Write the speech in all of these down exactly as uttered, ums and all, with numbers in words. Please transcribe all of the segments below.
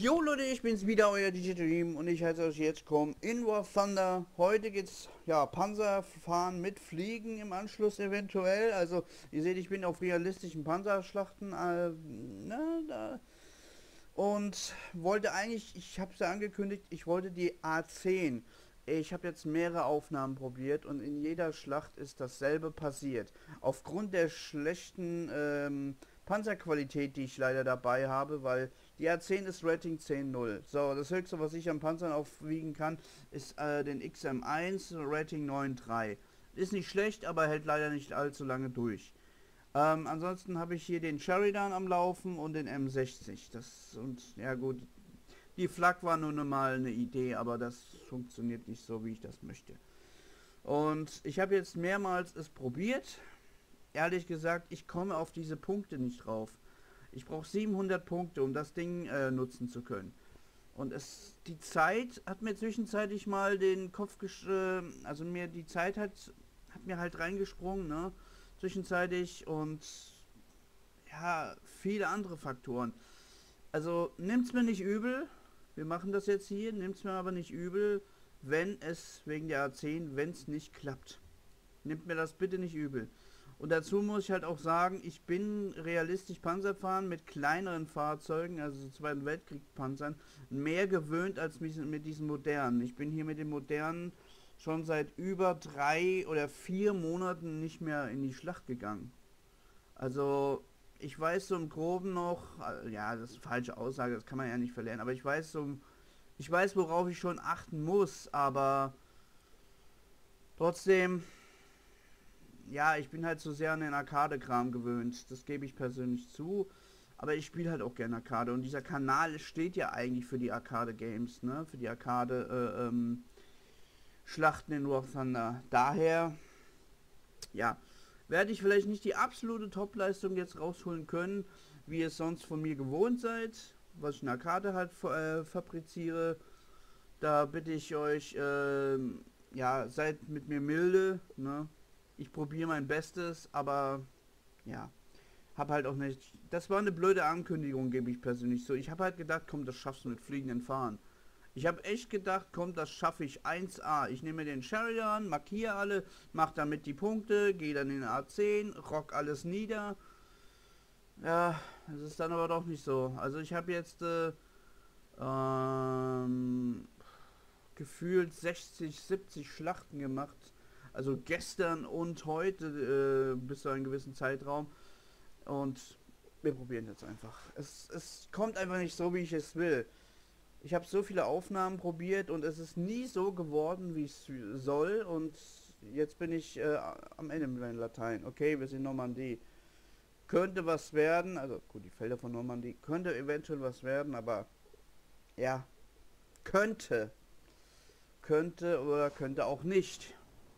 Jo Leute, ich bin's wieder, euer D J Dream und ich heiße euch jetzt kommen in War Thunder. Heute geht's ja Panzer fahren mit Fliegen im Anschluss eventuell. Also ihr seht, ich bin auf realistischen Panzerschlachten äh, ne, da. Und wollte eigentlich, ich habe es ja angekündigt, ich wollte die A zehn. Ich habe jetzt mehrere Aufnahmen probiert und in jeder Schlacht ist dasselbe passiert. Aufgrund der schlechten ähm, Panzerqualität, die ich leider dabei habe, weil die A zehn ist Rating zehn null. So, das höchste, was ich an Panzern aufwiegen kann, ist äh, den X M eins Rating neun drei. Ist nicht schlecht, aber hält leider nicht allzu lange durch. Ähm, ansonsten habe ich hier den Sheridan am Laufen und den M sechzig. Das und ja gut, die Flak war nur mal eine Idee, aber das funktioniert nicht so, wie ich das möchte. Und ich habe jetzt mehrmals es probiert. Ehrlich gesagt, ich komme auf diese Punkte nicht drauf. Ich brauche siebenhundert Punkte, um das Ding äh, nutzen zu können. Und es die Zeit hat mir zwischenzeitlich mal den Kopf gesch äh, also mir die Zeit hat hat mir halt reingesprungen, ne? Zwischenzeitlich und ja, viele andere Faktoren. Also nimmt's mir nicht übel. Wir machen das jetzt hier, nimmt's mir aber nicht übel, wenn es wegen der A zehn, wenn es nicht klappt. Nimmt mir das bitte nicht übel. Und dazu muss ich halt auch sagen, ich bin realistisch Panzerfahren mit kleineren Fahrzeugen, also Zweiten Weltkrieg-Panzern, mehr gewöhnt als mit diesen modernen. Ich bin hier mit den modernen schon seit über drei oder vier Monaten nicht mehr in die Schlacht gegangen. Also ich weiß so im Groben noch, ja, das ist eine falsche Aussage, das kann man ja nicht verlernen, aber ich weiß so, ich weiß, worauf ich schon achten muss, aber trotzdem, ja, ich bin halt so sehr an den Arcade-Kram gewöhnt, das gebe ich persönlich zu, aber ich spiele halt auch gerne Arcade und dieser Kanal steht ja eigentlich für die Arcade-Games, ne, für die Arcade, äh, ähm, Schlachten in War Thunder. Daher, ja, werde ich vielleicht nicht die absolute Top-Leistung jetzt rausholen können, wie ihr es sonst von mir gewohnt seid, was ich in Arcade halt äh, fabriziere. Da bitte ich euch, äh, ja, seid mit mir milde, ne? Ich probiere mein Bestes, aber ja, habe halt auch nicht. Das war eine blöde Ankündigung, gebe ich persönlich so. Ich habe halt gedacht, komm, das schaffst du mit fliegenden Fahren. Ich habe echt gedacht, komm, das schaffe ich eins A. Ich nehme den Sheridan, markiere alle, mache damit die Punkte, gehe dann in den A zehn, rock alles nieder. Ja, das ist dann aber doch nicht so. Also ich habe jetzt äh, ähm, gefühlt sechzig, siebzig Schlachten gemacht. Also gestern und heute äh, bis zu einem gewissen Zeitraum. Und wir probieren jetzt einfach. Es, es kommt einfach nicht so, wie ich es will. Ich habe so viele Aufnahmen probiert und es ist nie so geworden, wie es soll. Und jetzt bin ich äh, am Ende mit meinem Latein. Okay, wir sind Normandie. Könnte was werden, also gut, die Felder von Normandie, könnte eventuell was werden, aber ja, könnte. Könnte oder könnte auch nicht.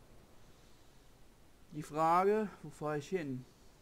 Die Frage, wo fahre ich hin?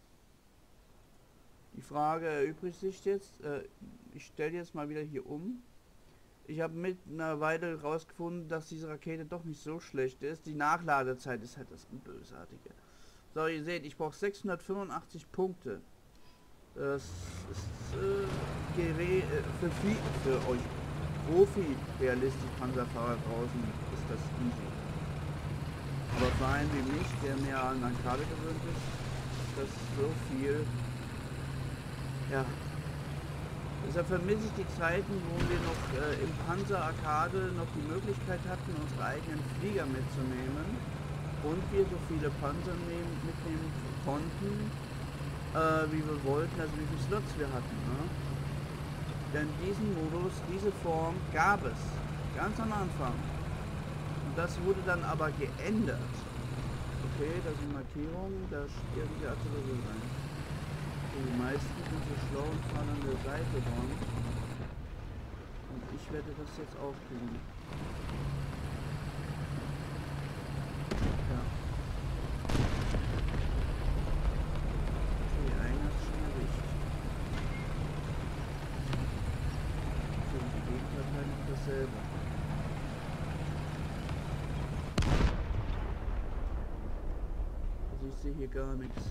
Die Frage erübrigt sich jetzt. Äh, ich stelle jetzt mal wieder hier um. Ich habe mit einer Weile rausgefunden, dass diese Rakete doch nicht so schlecht ist. Die Nachladezeit ist halt das Bösartige. So, ihr seht, ich brauche sechshundertfünfundachtzig Punkte. Das ist äh, Gerät, äh, für, viel, für euch Profi-realistisch Panzerfahrer draußen ist das easy. Aber für einen wie mich, der mehr an Arcade gewöhnt ist, ist das so viel. Ja. Deshalb vermisse ich die Zeiten, wo wir noch äh, im Panzer Arcade noch die Möglichkeit hatten, unsere eigenen Flieger mitzunehmen und wir so viele Panzer nehmen, mitnehmen konnten, äh, wie wir wollten, also wie viele Slots wir hatten. Ne? Denn diesen Modus, diese Form gab es ganz am Anfang. Und das wurde dann aber geändert. Okay, das sind Markierungen, da steht die Artillerie rein. Die meisten sind so schlau und fahren an der Seite dran. Und ich werde das jetzt auch tun. Ja. Okay, einer ist schon erwischt. So, die Gegenpartei macht dasselbe. Also ich sehe hier gar nichts.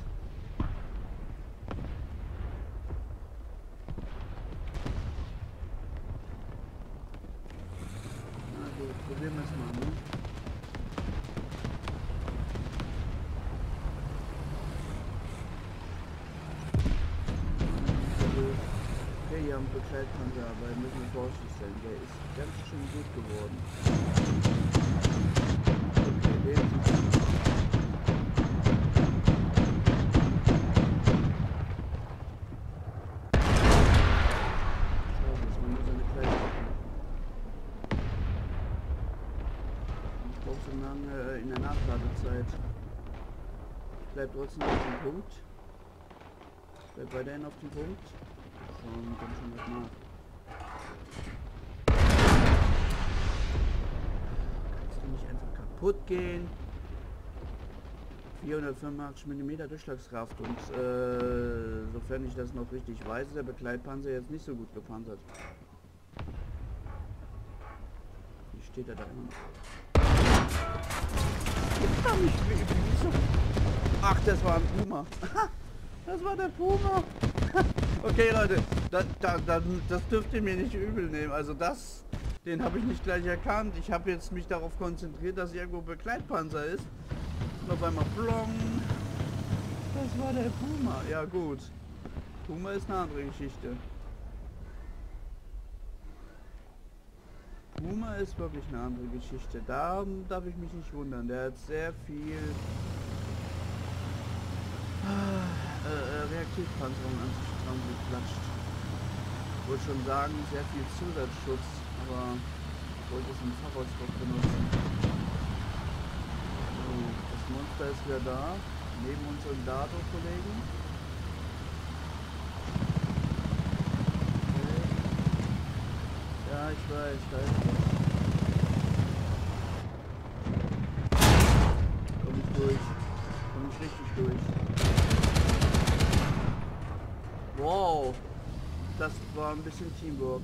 Begleitpanzer, aber müssen wir vorsichtig sein. Der ist ganz schön gut geworden. Okay, den sieht man noch. Schau, das war nur so eine kleine Sache. Ich brauche so lange äh, in der Nachladezeit. Bleibt trotzdem auf dem Punkt. Bleibt weiterhin auf dem Punkt. Und dann schon was nach. Kannst du nicht einfach kaputt gehen? vierhundertfünfundachtzig Millimeter Durchschlagskraft und äh, sofern ich das noch richtig weiß, ist der Begleitpanzer jetzt nicht so gut gepanzert. Wie steht er da immer noch? Ach, das war ein Puma. Das war der Puma. Okay, Leute, da, da, da, das dürft ihr mir nicht übel nehmen. Also das, den habe ich nicht gleich erkannt. Ich habe jetzt mich darauf konzentriert, dass irgendwo Begleitpanzer ist. Und auf einmal blong. Das war der Puma. Ja gut. Puma ist eine andere Geschichte. Puma ist wirklich eine andere Geschichte. Da darf ich mich nicht wundern. Der hat sehr viel äh, äh, Reaktivpanzerung an sich dran geklatscht. Ich wollte schon sagen, sehr viel Zusatzschutz, aber ich wollte es im Fachausdruck benutzen. So, das Monster ist wieder da, neben unseren Dado-Kollegen. Okay. Ja, ich weiß, ich weiß. Komm ich durch. Komm ich richtig durch. Wow, das war ein bisschen Teamwork.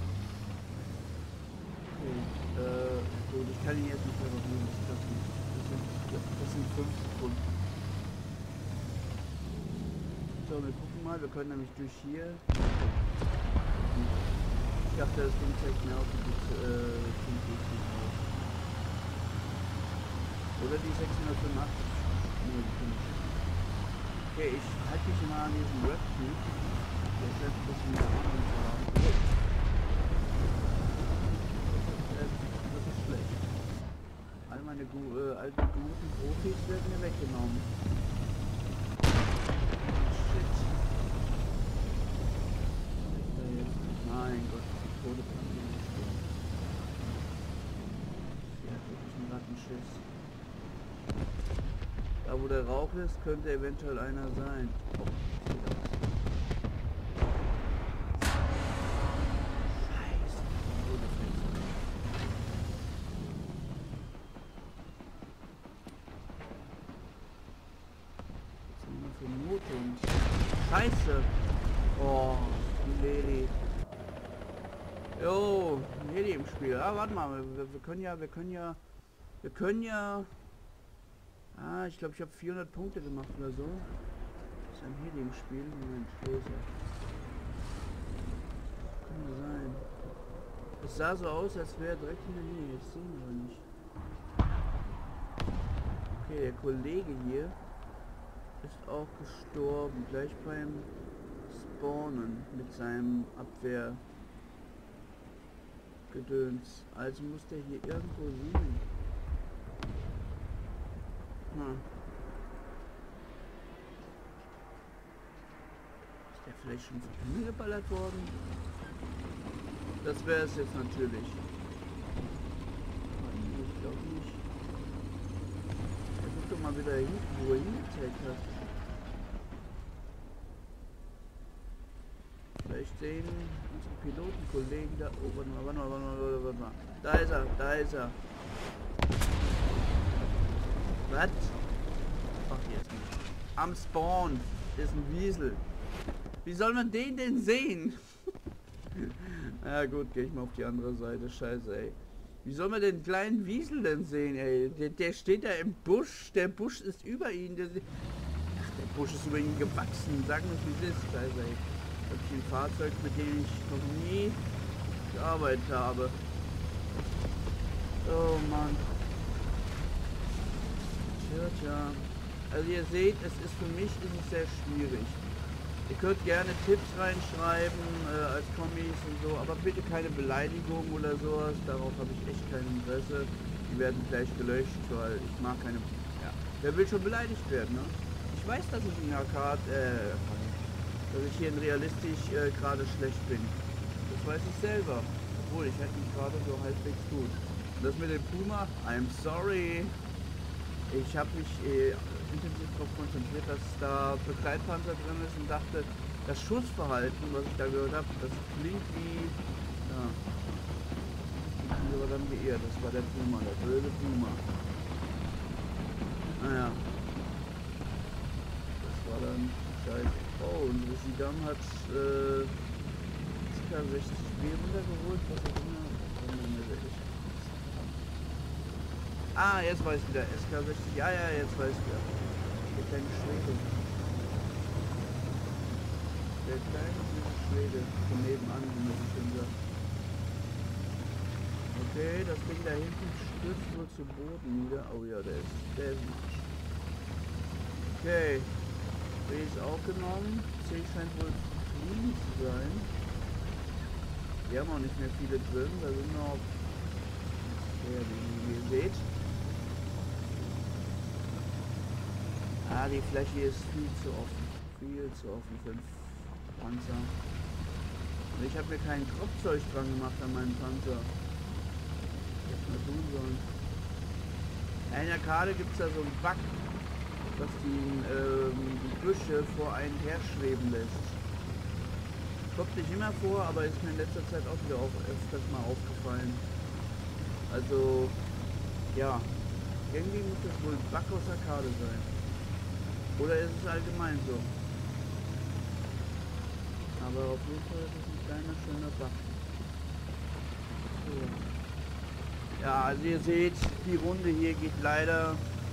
Okay, äh, gut, ich kann ihn jetzt nicht mehr nehmen, das sind, das sind fünf Sekunden. So, wir gucken mal, wir können nämlich durch hier. Ich dachte, das Ding zeigt mir auch die äh, oder die sechshundertfünfundachtzig. Nee, die finde ich. Okay, ich halte mich mal an diesem Webtyp. Der ist ein bisschen mehr Ahnung zu haben. Das ist schlecht. All meine gu äh, alten guten Profis werden mir weggenommen. Shit. Mein Gott, die Tode kann ich nicht stehen. Der hat wirklich einen Rattenschiss. Da wo der Rauch ist, könnte eventuell einer sein. Oh, Scheiße. Was haben wir für Noten? Scheiße. Oh, die Lady. Jo, ein Heli im Spiel. Ah, warte mal, wir, wir können ja, wir können ja, wir können ja. Ah, ich glaube, ich habe vierhundert Punkte gemacht oder so. Das ist ein Heli im Spiel. Moment, wo ist er? Kann sein. Es sah so aus, als wäre er direkt in der Nähe. Ich sehe ihn aber nicht. Okay, der Kollege hier ist auch gestorben. Gleich beim Spawnen mit seinem Abwehrgedöns. Also muss der hier irgendwo liegen. Hm. Ist der vielleicht schon von Himmel geballert worden? Das wäre es jetzt natürlich. Ich glaube nicht. Er guckt doch mal wieder hin, wo er hingezeigt hat. Vielleicht sehen unsere Pilotenkollegen da. Oh, warte mal, warte mal, warte mal, warte mal. Da ist er, da ist er. Was? Ach, jetzt nicht. Am Spawn ist ein Wiesel. Wie soll man den denn sehen? Ja gut, gehe ich mal auf die andere Seite. Scheiße, ey. Wie soll man den kleinen Wiesel denn sehen, ey? Der, der steht da im Busch. Der Busch ist über ihn. Der, ach, der Busch ist über ihn gewachsen. Sag mir, wie es ist. Scheiße, ey. Das ist ein Fahrzeug, mit dem ich noch nie gearbeitet habe. Oh Mann. Tja, tja. Also ihr seht, es ist für mich ist es sehr schwierig. Ihr könnt gerne Tipps reinschreiben äh, als Kommis und so, aber bitte keine Beleidigung oder sowas. Darauf habe ich echt kein Interesse. Die werden gleich gelöscht, weil ich mag keine... Ja. Wer will schon beleidigt werden, ne? Ich weiß, dass ich in Arcade, äh, dass ich hier in realistisch äh, gerade schlecht bin. Das weiß ich selber. Obwohl, ich hätte mich gerade so halbwegs gut. Und das mit dem Puma, I'm sorry. Ich habe mich äh, intensiv darauf konzentriert, dass da Begleitpanzer drin ist und dachte, das Schussverhalten, was ich da gehört habe, das klingt wie... Ja. Ich bin aber dann geirrt. Das war der Puma, der böse Puma. Naja. Das war dann scheiße. Oh, und Sidam hat äh, S K sechzig B runtergeholt, was auch immer. Ah, jetzt weiß ich wieder. S K sechzig. Ja, ja, jetzt weiß ich wieder. Der kleine Schwede. Der kleine süße Schwede. Von nebenan, wie man so schön sagt. Okay, das Ding da hinten stürzt wohl zu Boden wieder. Oh ja, der ist. Der ist Marsch. Okay. B ist aufgenommen. C scheint wohl fliegen zu sein. Wir haben auch nicht mehr viele drin. Da sind noch. Ja, wie ihr seht. Ah, die Fläche hier ist viel zu offen. Viel zu offen für einen Panzer. Und ich habe mir kein Kropfzeug dran gemacht an meinen Panzer. Was mal tun sollen. In der Karte gibt es da so einen Bug, dass die, ähm, die Büsche vor einen herschweben lässt. Kommt nicht immer vor, aber ist mir in letzter Zeit auch wieder auf, öfters mal aufgefallen. Also, ja, irgendwie muss das wohl ein Bug aus der Karte sein. Oder ist es allgemein so? Aber auf jeden Fall ist es ein kleiner, schöner Bug. So. Ja, also ihr seht, die Runde hier geht leider...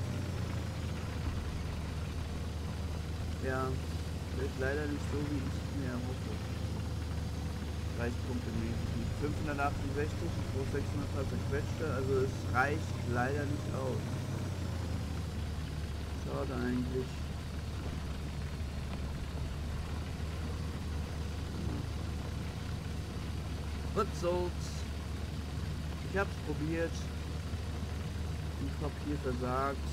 Ja, wird leider nicht so, wie ich es mir erhoffe. dreißig Punkte mäßig. fünfhundertachtundsechzig, ich brauche sechshundert zerquetschte, also es reicht leider nicht aus. Schade eigentlich. Was soll's? Ich hab's probiert. Ich hab hier versagt.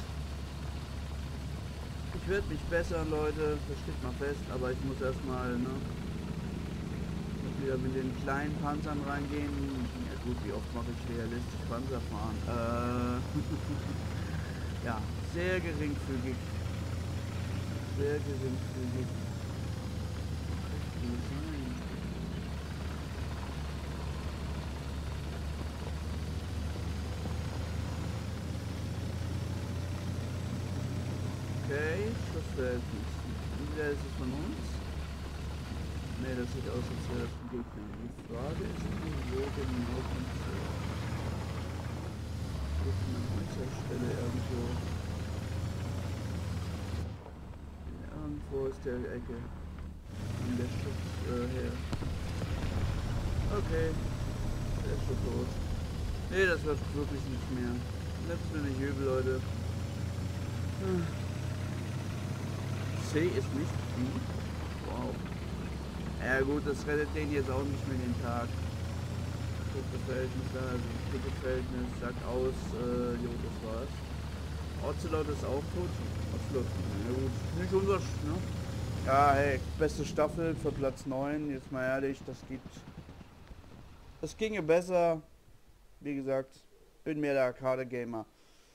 Ich werde mich bessern, Leute. Das steht mal fest, aber ich muss erstmal, ne? Wieder mit den kleinen Panzern reingehen. Ja gut, wie oft mache ich realistisch Panzer fahren? Äh, ja, sehr geringfügig. Sehr geringfügig. Okay, Schussverhältnis. Entweder ist es von uns. Ne, das sieht aus, als wäre das ein Gegner. Die Frage ist, wo genau kommt es her? Hier ist eine Panzerstelle irgendwo. Irgendwo ist der Ecke. In der Schutz äh, her. Okay. Der ist schon tot. Ne, das wird wirklich nicht mehr. Nimmt's mir nicht übel, Leute. Hm. C ist nicht gut. Wow. Ja gut, das rettet den jetzt auch nicht mehr den Tag. Verhältnis, also Verhältnis, sagt aus, äh, jo, das war's. Ocelot ist auch tot. Ocelot, ja gut, nicht unser, ne? Ja, hey, beste Staffel für Platz neun, jetzt mal ehrlich, das geht... Es ginge besser, wie gesagt, bin mehr der Arcade-Gamer.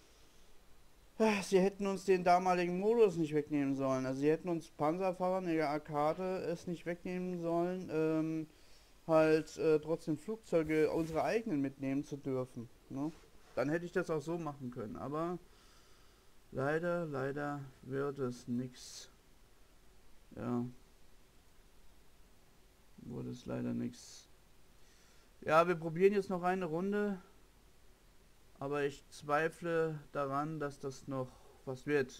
Sie hätten uns den damaligen Modus nicht wegnehmen sollen. Also sie hätten uns Panzerfahrer in der Arcade es nicht wegnehmen sollen, ähm, halt äh, trotzdem Flugzeuge unsere eigenen mitnehmen zu dürfen. Ne? Dann hätte ich das auch so machen können. Aber leider, leider wird es nix. Ja. Wurde es leider nix. Ja, wir probieren jetzt noch eine Runde. Aber ich zweifle daran, dass das noch was wird.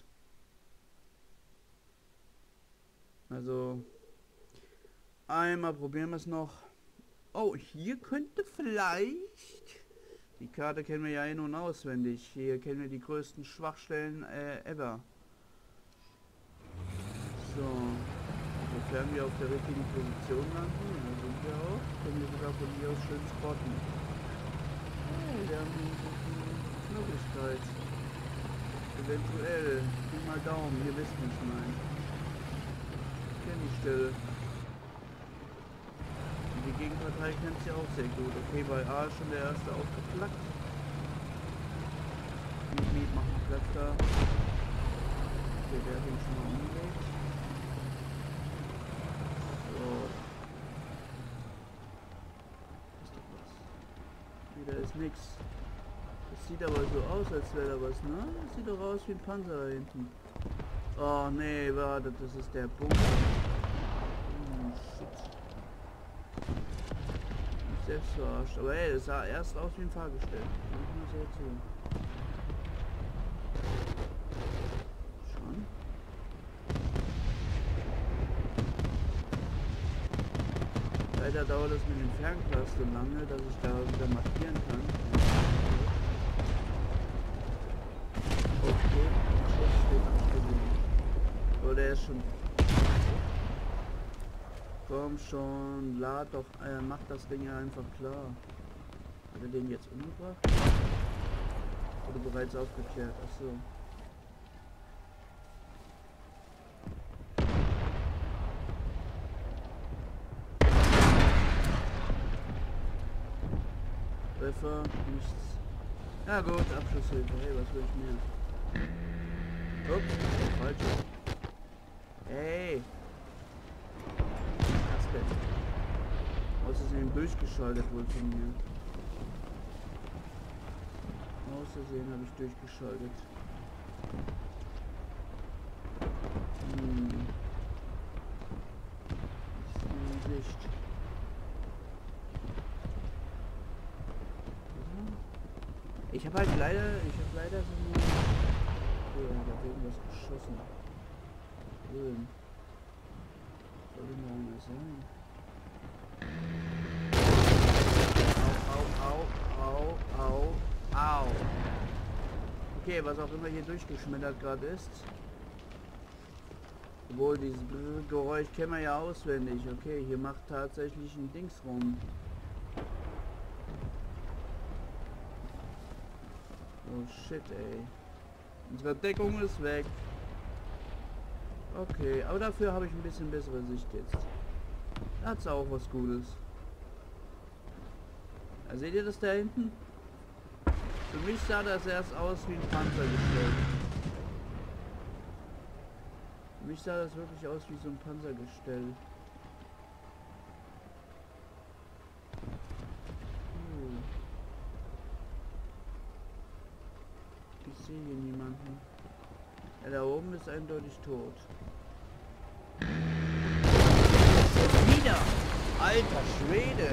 Also, einmal probieren wir es noch. Oh, hier könnte vielleicht... Die Karte kennen wir ja in- und auswendig. Hier kennen wir die größten Schwachstellen äh, ever. So. Sofern wir auf der richtigen Position landen, ja, sind wir auch, können wir sogar von hier aus schön spotten. Hey, wir haben eine Möglichkeit. Eventuell. Pi mal Daumen, ihr wisst nicht, nein. Ich kenne die Stelle. Und die Gegenpartei kennt sie auch sehr gut. Okay, bei A ist schon der erste aufgeplackt. Miet, Miet, mach mal Platz da. Okay, der hat ihn schon mal umgelegt. So. Ist doch was. Wieder ist nix. Das sieht aber so aus, als wäre da was, ne? Das sieht doch aus wie ein Panzer da hinten. Oh nee, warte, das ist der Bunker. Hm, shit. Ich bin selbst verarscht. Aber hey, das sah erst aus wie ein Fahrgestell. Kann ich mal so erzählen. Schon. Leider dauert es mit dem Fernglas so lange, dass ich da wieder markieren kann. Okay, Schuss steht abgelehnt. Oh, der ist schon. Komm schon, lad doch, äh, mach das Ding ja einfach klar. Hat er den jetzt umgebracht? Oder bereits aufgeklärt? Achso. Treffer, nichts. Ja gut, Abschlusshilfe. Hey, was will ich mehr? Ups, falsch. Hey! Was denn? Außersehen durchgeschaltet wohl von mir. Außersehen habe ich durchgeschaltet. Hm. Das ist in Sicht. Ich habe halt leider, ich habe leider so eine... Oh, da hat irgendwas geschossen. Grün. Soll denn da einer sein? Au, au, au, au, au. Okay, was auch immer hier durchgeschmettert gerade ist. Obwohl, dieses Geräusch kennen wir ja auswendig. Okay, hier macht tatsächlich ein Dings rum. Oh shit, ey. Unsere Deckung ist weg. Okay, aber dafür habe ich ein bisschen bessere Sicht jetzt. Da hat's auch was Gutes. Ja, seht ihr das da hinten? Für mich sah das erst aus wie ein Panzergestell. Für mich sah das wirklich aus wie so ein Panzergestell. Hm. Ich sehe hier niemanden. Ja, da oben ist eindeutig tot. Wieder! Alter Schwede!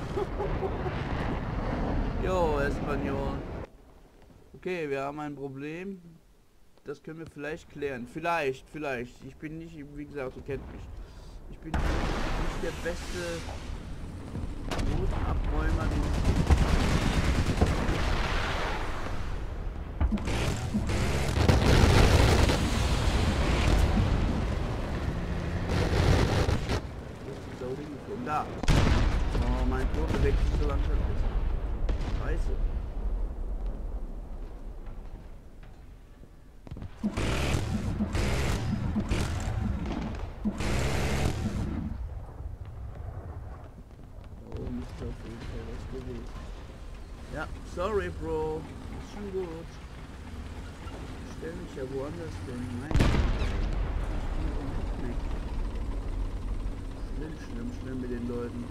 Jo, Espanol. Okay, wir haben ein Problem. Das können wir vielleicht klären. Vielleicht, vielleicht. Ich bin nicht, wie gesagt, ihr kennt mich. Ich bin nicht der beste Notenabräumer, den es gibt. Da. Oh, mein Tor bewegt sich so langsam. Scheiße. Oh, Mister auf jeden Fall was bewegt. Ja, sorry, Bro. Ist schon gut. Ich stell mich ja woanders denn. Nein. Schlimm, schlimm, schlimm mit den Leuten.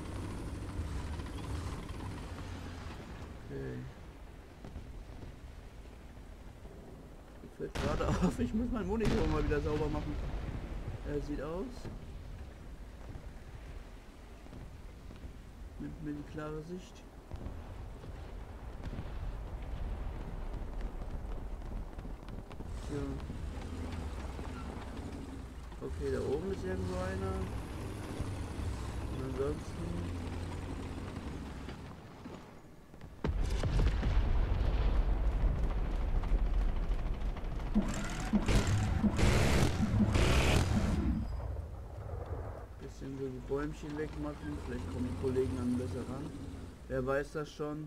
Okay. Mir fällt gerade auf, ich muss meinen Monitor mal wieder sauber machen. Er sieht aus. Nimmt mir die klare Sicht. Tja. Okay, da oben ist irgendwo einer. Und ansonsten... Dann so die Bäumchen wegmachen. Vielleicht kommen die Kollegen dann besser ran. Wer weiß das schon.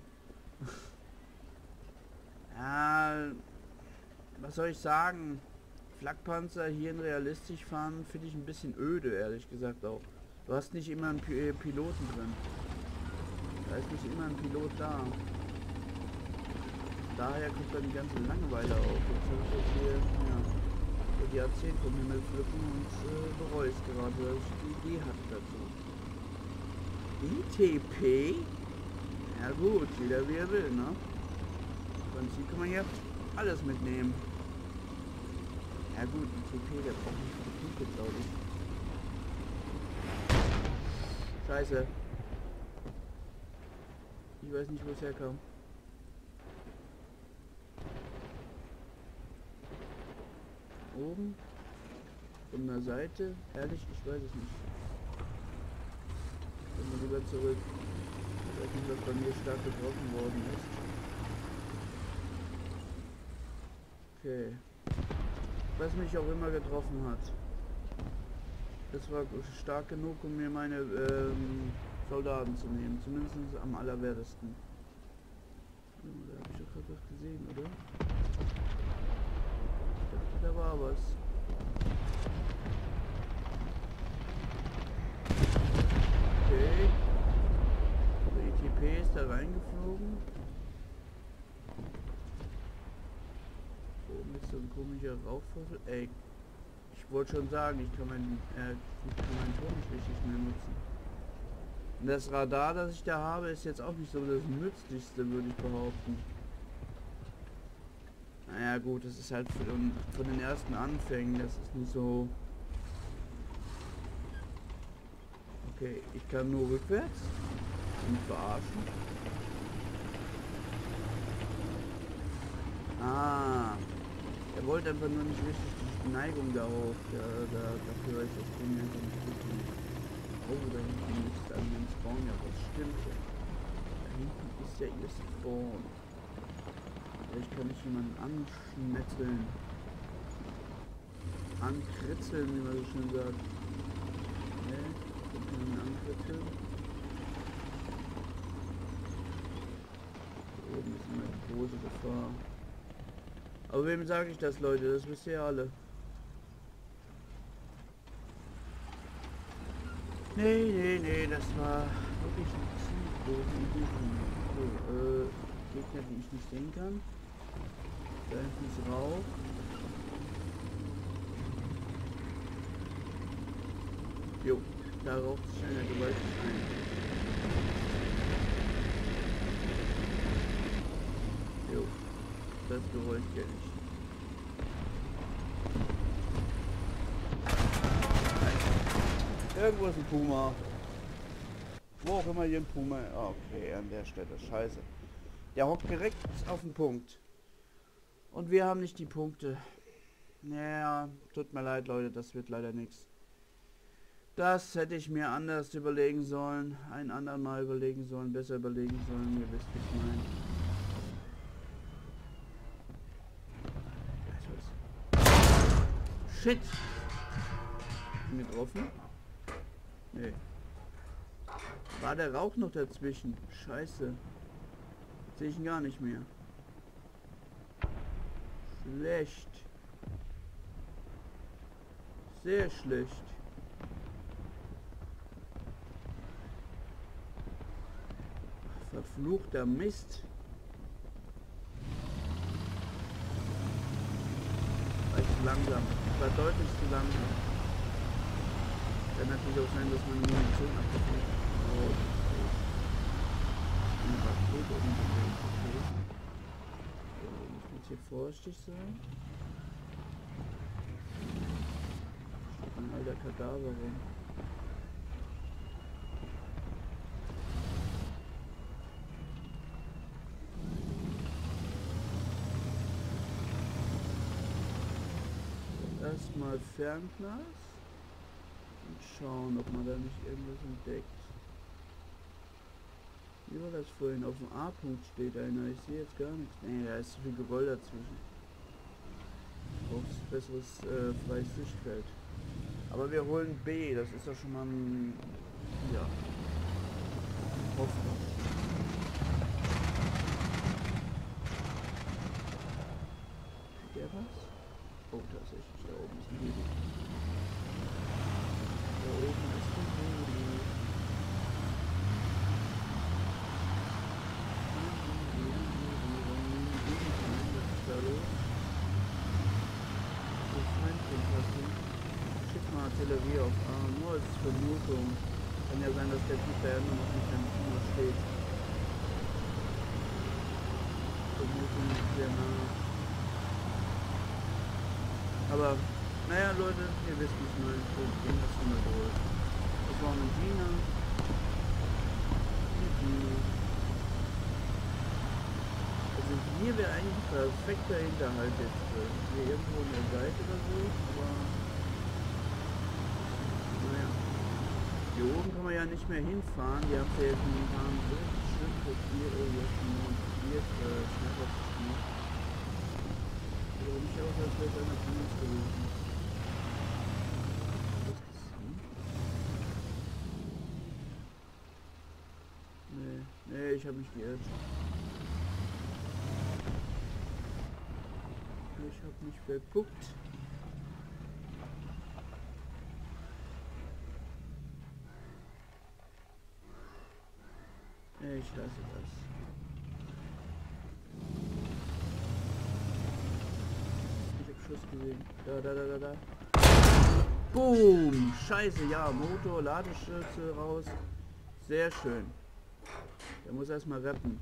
Ja, was soll ich sagen? Flakpanzer hier in realistisch fahren finde ich ein bisschen öde, ehrlich gesagt auch. Du hast nicht immer einen P äh, Piloten drin. Da ist nicht immer ein Pilot da. Daher kommt dann die ganze Langeweile auf. Jetzt habe ich jetzt hier, ja, so die A zehn vom Himmel pflücken und äh, bereue es gerade, dass ich die Idee hatte dazu. I T P? Ja gut, jeder wie er will, ne? Im Prinzip kann man hier alles mitnehmen. Ja gut, I T P, der braucht nicht viele Punkte, glaube ich. Scheiße. Ich weiß nicht, wo es herkam. Oben? Von der Seite? Ehrlich, ich weiß es nicht. Gehen wir lieber zurück. Ich weiß nicht, was bei mir stark getroffen worden ist. Okay. Was mich auch immer getroffen hat. Das war stark genug, um mir meine ähm, Soldaten zu nehmen. Zumindest am allerwertesten. Oh, da habe ich doch gerade was gesehen, oder? Ich dachte, da war was. Okay. Der I T P ist da reingeflogen. Oben ist so ein komischer Rauchvorfall. Ey, ich wollte schon sagen, ich kann meinen äh, ich kann meinen Ton nicht richtig mehr nutzen. Und das Radar, das ich da habe, ist jetzt auch nicht so das nützlichste, würde ich behaupten. Naja gut, das ist halt von, von den ersten Anfängen, das ist nicht so... Okay, ich kann nur rückwärts. Mich verarschen. Ah, er wollte einfach nur nicht richtig die Neigung darauf. Ja, da, dafür ist das Ding einfach nicht gut. Oh, da hinten ist an dem Spawn ja was, stimmt ja. Da hinten ist ja ihr Spawn. Vielleicht kann ich jemanden anschmetzeln. Ankritzeln, wie man so schön sagt. Ne? Ich kann ihn ankritzeln. Da oben ist immer die große Gefahr. Aber wem sage ich das, Leute? Das wisst ihr alle. Nee, nee, nee, das war wirklich ein ziemlich große Idee von mir. Okay, äh, Gegner, die ich nicht sehen kann. Da hinten ist Rauch. Jo, da raucht sich einer gewaltig ein. Jo, das Geräusch kenne ich. Irgendwo ist ein Puma. Wo auch immer hier ein Puma. Okay, an der Stelle. Scheiße. Der hockt direkt auf den Punkt. Und wir haben nicht die Punkte. Naja, tut mir leid, Leute. Das wird leider nichts. Das hätte ich mir anders überlegen sollen. Ein anderen Mal überlegen sollen. Besser überlegen sollen. Ihr wisst, wie ich meine. Shit. Bin getroffen? Nee. War der Rauch noch dazwischen? Scheiße. Sehe ich ihn gar nicht mehr. Schlecht. Sehr schlecht. Verfluchter Mist. War ich zu langsam. War deutlich zu langsam. Kann natürlich auch sein, dass man die Munition abgekriegt. Oh, okay. Eine Rakete umgedreht, okay. So, muss man jetzt hier vorsichtig sein. Steht ein alter Kadaver rum. Erstmal Fernglas. Und schauen, ob man da nicht irgendwas entdeckt. Wie war das vorhin? Auf dem A-Punkt steht einer. Ich sehe jetzt gar nichts. Nee, da ist so viel Geröll dazwischen. Braucht besseres äh, freies Sichtfeld. Aber wir holen B, das ist doch schon mal ein... Ja. Hoffnung. Der was? Oh, tatsächlich, da oben ist ein Baby. Da oben ist ein Baby. Was ist da los? Das ist mein Kind, schick mal Artillerie auf A, nur als Vermutung. Kann ja sein, dass der Typ da immer noch nicht im Kino steht. Vermutung ist sehr nah. Aber, naja Leute, ihr wisst nicht mal, den hast du mal geholt. Das war eine Diener. Eine Diener. Also hier wäre eigentlich perfekter Hinterhalt jetzt. Hier irgendwo an der Seite oder so, aber... Naja. Hier oben kann man ja nicht mehr hinfahren. Die haben es ja jetzt momentan so schlimm blockiert. Oh, hier ist ein montiert, äh, schneller gespielt. Sieht nicht aus, als wäre es einer von uns gewesen. Was ist das? Nee, nee, ich habe mich geirrt. Ich habe mich verguckt. Ich hasse das. Ich hab Schuss gesehen. Da, da, da, da, da. Boom! Scheiße, ja. Motor, Ladeschütze raus. Sehr schön. Der muss erstmal retten.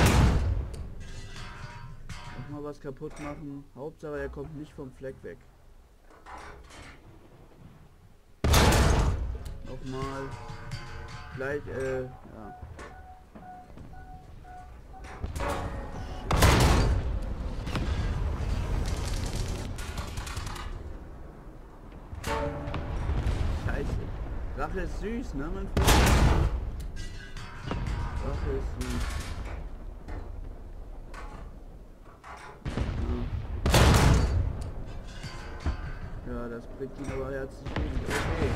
Nochmal was kaputt machen. Hauptsache, er kommt nicht vom Fleck weg. Nochmal. Gleich, äh, ja. Rache ist süß, ne, mein Freund? Rache ist süß. Ja, ja das bringt ihn aber herzlich wenig. Okay.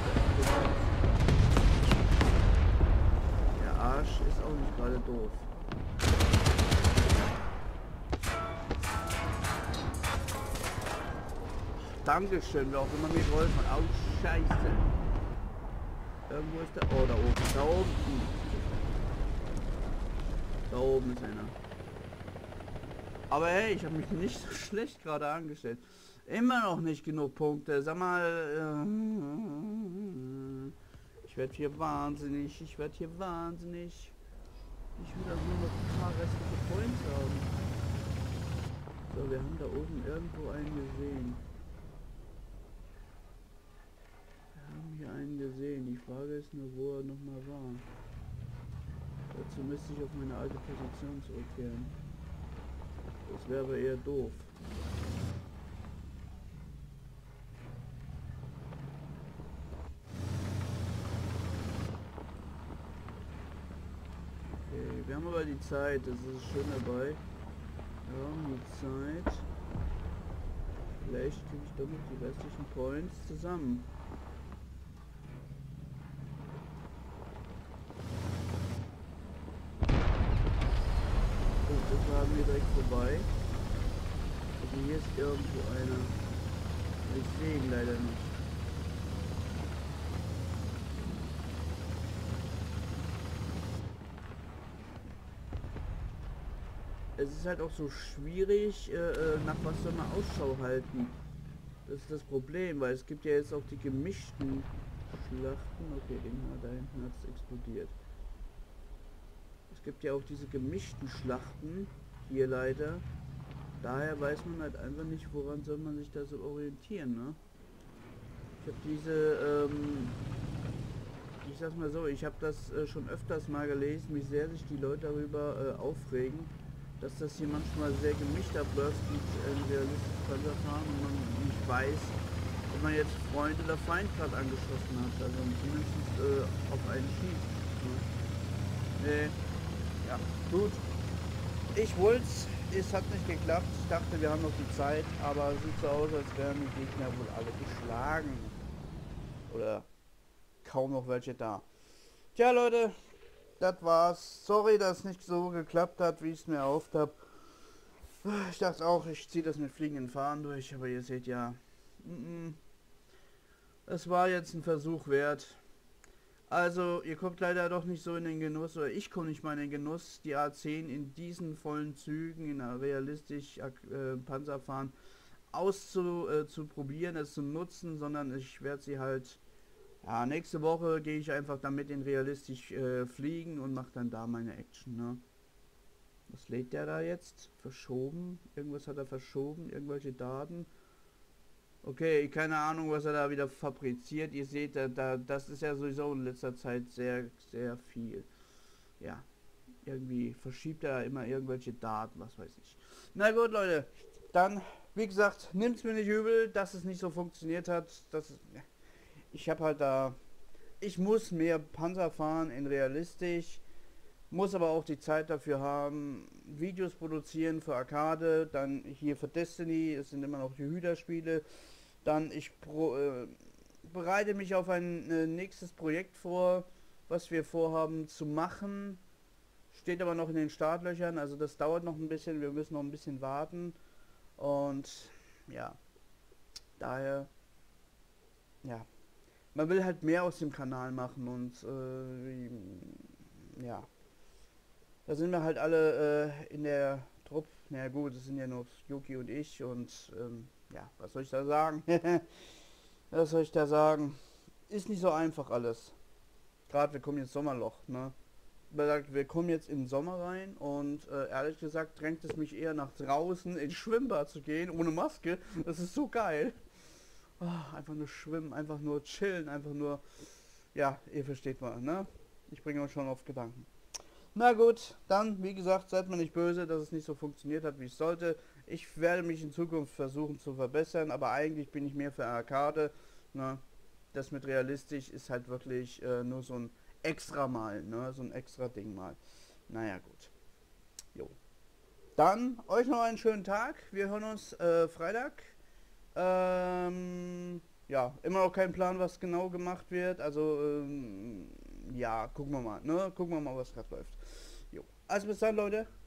Der Arsch ist auch nicht gerade doof. Dankeschön, wer auch immer mir geholfen hat. Au, Scheiße. Irgendwo ist der... Oh, da oben. Da oben. Da oben ist einer. Aber hey, ich habe mich nicht so schlecht gerade angestellt. Immer noch nicht genug Punkte. Sag mal... Äh, ich werde hier wahnsinnig. Ich werde hier wahnsinnig. Ich will also nur noch ein paar restliche Points haben. So, wir haben da oben irgendwo einen gesehen. Hier einen gesehen. Die Frage ist nur, wo er nochmal war. Dazu müsste ich auf meine alte Position zurückkehren. Das wäre aber eher doof. Okay, wir haben aber die Zeit, das ist schön dabei. Wir haben die Zeit. Vielleicht kriege ich doch noch die restlichen Points zusammen. Das haben wir direkt vorbei. Also hier ist irgendwo einer. Ich sehe ihn leider nicht. Es ist halt auch so schwierig, äh, nach was soll man Ausschau halten. Das ist das Problem, weil es gibt ja jetzt auch die gemischten Schlachten. Okay, den da hinten hat es explodiert. Es gibt ja auch diese gemischten Schlachten, hier leider. Daher weiß man halt einfach nicht, woran soll man sich da so orientieren, ne? Ich habe diese, ähm, ich sag's mal so, ich habe das äh, schon öfters mal gelesen, wie sehr sich die Leute darüber äh, aufregen, dass das hier manchmal sehr gemischt abläuft mit äh, realistischen Panzerfahren und man nicht weiß, ob man jetzt Freund oder Feind gerade angeschossen hat, also zumindest äh, auf einen schießt. Ne? Nee. Ja, gut. Ich wollte es, hat nicht geklappt. Ich dachte, wir haben noch die Zeit, aber es sieht so aus, als wären die Gegner wohl alle geschlagen. Oder kaum noch welche da. Tja Leute, das war's. Sorry, dass es nicht so geklappt hat, wie ich es mir erhofft habe. Ich dachte auch, ich ziehe das mit fliegenden Fahnen durch, aber ihr seht ja, mm, es war jetzt ein Versuch wert. Also, ihr kommt leider doch nicht so in den Genuss, oder ich komme nicht mal in den Genuss, die A zehn in diesen vollen Zügen, in einer realistisch äh, Panzerfahren auszuprobieren, äh, es zu nutzen, sondern ich werde sie halt, ja, nächste Woche gehe ich einfach damit in realistisch äh, fliegen und mache dann da meine Action, ne? Was lädt der da jetzt? Verschoben? Irgendwas hat er verschoben, irgendwelche Daten. Okay, keine Ahnung, was er da wieder fabriziert. Ihr seht, da, da, das ist ja sowieso in letzter Zeit sehr, sehr viel. Ja, irgendwie verschiebt er immer irgendwelche Daten, was weiß ich. Na gut, Leute, dann, wie gesagt, nimmt's mir nicht übel, dass es nicht so funktioniert hat. Das, ich habe halt da, ich muss mehr Panzer fahren in realistisch, muss aber auch die Zeit dafür haben, Videos produzieren für Arcade, dann hier für Destiny, es sind immer noch die Hüter-Spiele. Dann ich pro, äh, bereite mich auf ein äh, nächstes Projekt vor, was wir vorhaben zu machen. Steht aber noch in den Startlöchern, also das dauert noch ein bisschen, wir müssen noch ein bisschen warten. Und ja, daher, ja, man will halt mehr aus dem Kanal machen und äh, ja, da sind wir halt alle äh, in der Truppe. Na ja, gut, es sind ja noch Yuki und ich und ähm, ja, was soll ich da sagen? Was soll ich da sagen? Ist nicht so einfach alles. Gerade wir kommen jetzt Sommerloch, ne? Wir kommen jetzt in den Sommer rein und äh, ehrlich gesagt drängt es mich eher nach draußen ins Schwimmbad zu gehen, ohne Maske. Das ist so geil. Oh, einfach nur schwimmen, einfach nur chillen, einfach nur... Ja, ihr versteht mal, ne? Ich bringe euch schon auf Gedanken. Na gut, dann, wie gesagt, seid mir nicht böse, dass es nicht so funktioniert hat, wie es sollte. Ich werde mich in Zukunft versuchen zu verbessern, aber eigentlich bin ich mehr für Arcade. Ne? Das mit realistisch ist halt wirklich äh, nur so ein extra Mal, ne? So ein extra Ding mal. Naja, gut. Jo. Dann euch noch einen schönen Tag. Wir hören uns äh, Freitag. Ähm, ja, immer noch kein Plan, was genau gemacht wird. Also, ähm, ja, gucken wir mal, ne? Gucken wir mal, was gerade läuft. Jo. Also bis dann, Leute.